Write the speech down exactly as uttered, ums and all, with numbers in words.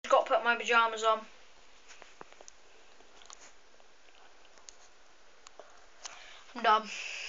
Got to put my pyjamas on. I'm done.